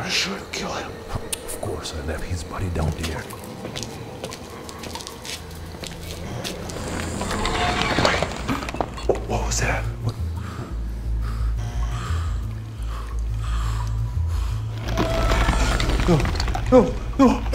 gonna shoot or kill him? Of course, I left his body down there. Wait, what was that? What? No, no, no.